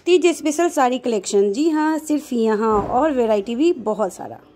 Teej special sari collection, जी हाँ सिर्फ यहाँ, और वैरायटी भी बहुत सारा।